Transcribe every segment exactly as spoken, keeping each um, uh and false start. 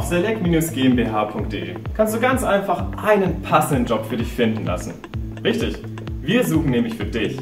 Auf select Bindestrich g m b h punkt de kannst du ganz einfach einen passenden Job für dich finden lassen. Richtig, wir suchen nämlich für dich.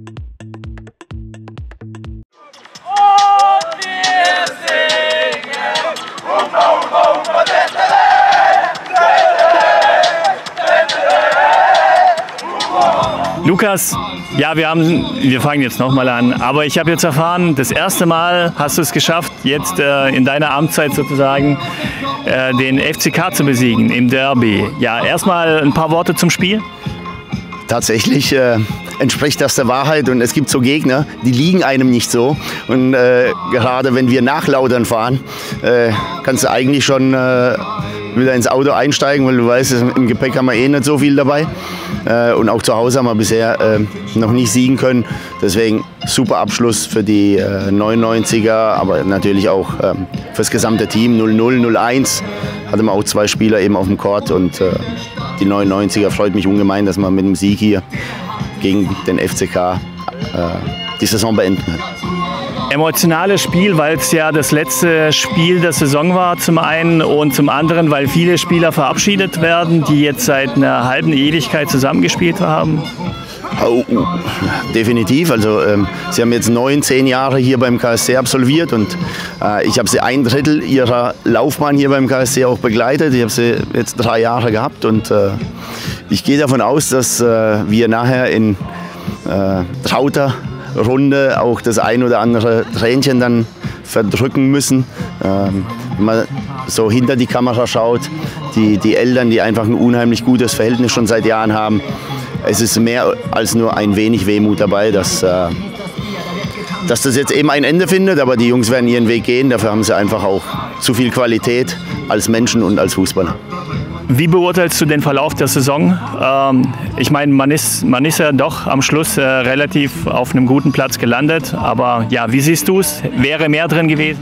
Lukas, ja, wir, haben, wir fangen jetzt nochmal an, aber ich habe jetzt erfahren, das erste Mal hast du es geschafft, jetzt äh, in deiner Amtszeit sozusagen äh, den F C K zu besiegen im Derby. Ja, erstmal ein paar Worte zum Spiel. Tatsächlich äh, entspricht das der Wahrheit und es gibt so Gegner, die liegen einem nicht so. Und äh, gerade wenn wir nach Lautern fahren, äh, kannst du eigentlich schon äh, wieder ins Auto einsteigen, weil du weißt, im Gepäck haben wir eh nicht so viel dabei. Äh, und auch zu Hause haben wir bisher äh, noch nicht siegen können. Deswegen super Abschluss für die äh, neunundneunziger, aber natürlich auch äh, für das gesamte Team. null null, null eins hatten wir auch zwei Spieler eben auf dem Court und äh, die neunundneunziger freut mich ungemein, dass man mit dem Sieg hier gegen den F C K äh, die Saison beenden kann. Emotionales Spiel, weil es ja das letzte Spiel der Saison war zum einen und zum anderen, weil viele Spieler verabschiedet werden, die jetzt seit einer halben Ewigkeit zusammengespielt haben. Oh, definitiv. Also ähm, sie haben jetzt neun, zehn Jahre hier beim K S C absolviert und äh, ich habe sie ein Drittel ihrer Laufbahn hier beim K S C auch begleitet. Ich habe sie jetzt drei Jahre gehabt und äh, ich gehe davon aus, dass äh, wir nachher in äh, trauter Runde auch das ein oder andere Tränchen dann verdrücken müssen. Ähm, wenn man so hinter die Kamera schaut, die, die Eltern, die einfach ein unheimlich gutes Verhältnis schon seit Jahren haben. Es ist mehr als nur ein wenig Wehmut dabei, dass, äh, dass das jetzt eben ein Ende findet, aber die Jungs werden ihren Weg gehen. Dafür haben sie einfach auch zu viel Qualität als Menschen und als Fußballer. Wie beurteilst du den Verlauf der Saison? Ähm, ich meine, man ist, man ist ja doch am Schluss äh, relativ auf einem guten Platz gelandet. Aber ja, wie siehst du es? Wäre mehr drin gewesen?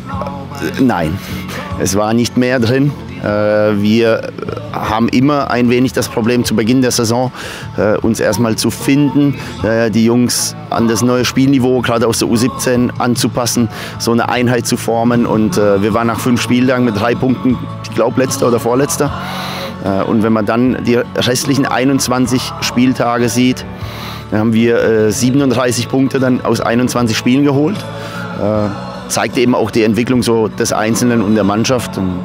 Nein, es war nicht mehr drin. Äh, wir haben immer ein wenig das Problem zu Beginn der Saison, äh, uns erstmal zu finden, äh, die Jungs an das neue Spielniveau, gerade aus der U siebzehn, anzupassen, so eine Einheit zu formen. Und äh, wir waren nach fünf Spieltagen mit drei Punkten, ich glaube, letzter oder vorletzter. Äh, und wenn man dann die restlichen einundzwanzig Spieltage sieht, dann haben wir äh, siebenunddreißig Punkte dann aus einundzwanzig Spielen geholt. Äh, zeigt eben auch die Entwicklung so des Einzelnen und der Mannschaft. Und,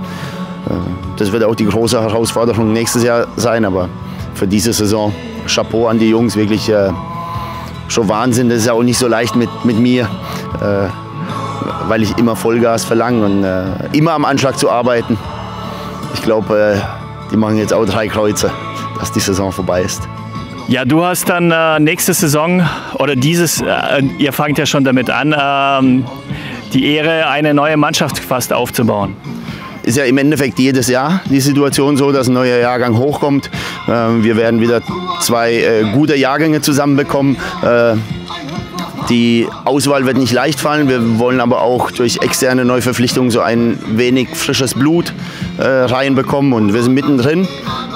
das wird auch die große Herausforderung nächstes Jahr sein, aber für diese Saison Chapeau an die Jungs, wirklich äh, schon Wahnsinn. Das ist ja auch nicht so leicht mit, mit mir, äh, weil ich immer Vollgas verlange und äh, immer am Anschlag zu arbeiten. Ich glaube, äh, die machen jetzt auch drei Kreuze, dass die Saison vorbei ist. Ja, du hast dann äh, nächste Saison oder dieses, äh, ihr fangt ja schon damit an, äh, die Ehre, eine neue Mannschaft fast aufzubauen. Ist ja im Endeffekt jedes Jahr die Situation so, dass ein neuer Jahrgang hochkommt. Wir werden wieder zwei gute Jahrgänge zusammenbekommen. Die Auswahl wird nicht leicht fallen. Wir wollen aber auch durch externe Neuverpflichtungen so ein wenig frisches Blut reinbekommen. Und wir sind mittendrin.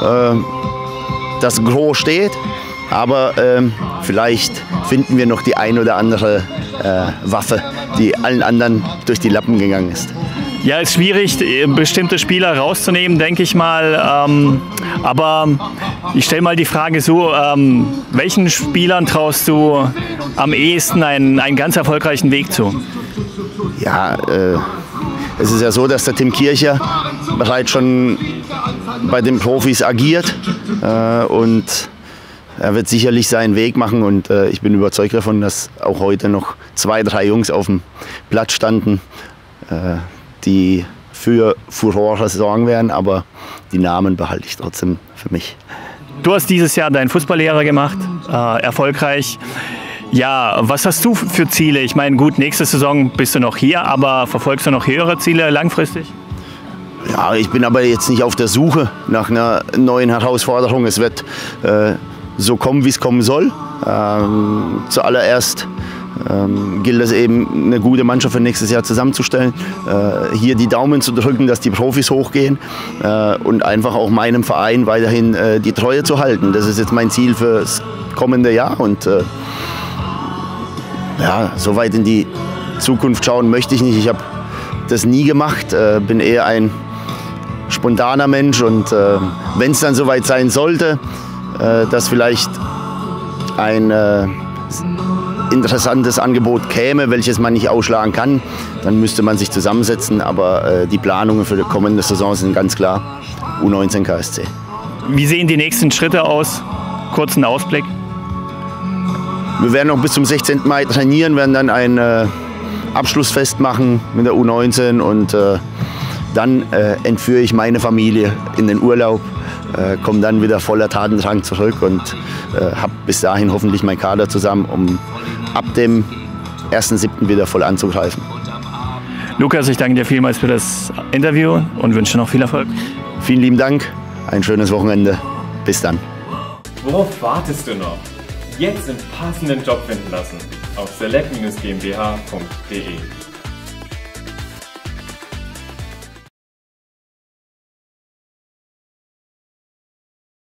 Das Gros steht, aber vielleicht finden wir noch die ein oder andere Waffe, die allen anderen durch die Lappen gegangen ist. Ja, ist schwierig, bestimmte Spieler rauszunehmen, denke ich mal. Ähm, aber ich stelle mal die Frage so, ähm, welchen Spielern traust du am ehesten einen, einen ganz erfolgreichen Weg zu? Ja, äh, es ist ja so, dass der Tim Kircher bereits schon bei den Profis agiert. Äh, und er wird sicherlich seinen Weg machen. Und äh, ich bin überzeugt davon, dass auch heute noch zwei, drei Jungs auf dem Platz standen, äh, die für Furore sorgen werden, aber die Namen behalte ich trotzdem für mich. Du hast dieses Jahr deinen Fußballlehrer gemacht, äh, erfolgreich. Ja, was hast du für Ziele? Ich meine, gut, nächste Saison bist du noch hier, aber verfolgst du noch höhere Ziele langfristig? Ja, ich bin aber jetzt nicht auf der Suche nach einer neuen Herausforderung. Es wird äh, so kommen, wie es kommen soll. Ähm, zuallererst Ähm, gilt es eben, eine gute Mannschaft für nächstes Jahr zusammenzustellen, äh, hier die Daumen zu drücken, dass die Profis hochgehen äh, und einfach auch meinem Verein weiterhin äh, die Treue zu halten. Das ist jetzt mein Ziel fürs kommende Jahr und äh, ja, so weit in die Zukunft schauen möchte ich nicht. Ich habe das nie gemacht, äh, bin eher ein spontaner Mensch und äh, wenn es dann soweit sein sollte, äh, dass vielleicht ein äh, interessantes Angebot käme, welches man nicht ausschlagen kann, dann müsste man sich zusammensetzen. Aber äh, die Planungen für die kommende Saison sind ganz klar U neunzehn K S C. Wie sehen die nächsten Schritte aus? Kurzen Ausblick. Wir werden noch bis zum sechzehnten Mai trainieren, werden dann ein äh, Abschlussfest machen mit der U neunzehn und äh, dann äh, entführe ich meine Familie in den Urlaub, äh, komme dann wieder voller Tatendrang zurück und äh, habe bis dahin hoffentlich meinen Kader zusammen, um ab dem ersten siebten wieder voll anzugreifen. Lukas, ich danke dir vielmals für das Interview und wünsche noch viel Erfolg. Vielen lieben Dank, ein schönes Wochenende. Bis dann. Worauf wartest du noch? Jetzt den passenden Job finden lassen auf select Bindestrich GmbH Punkt de.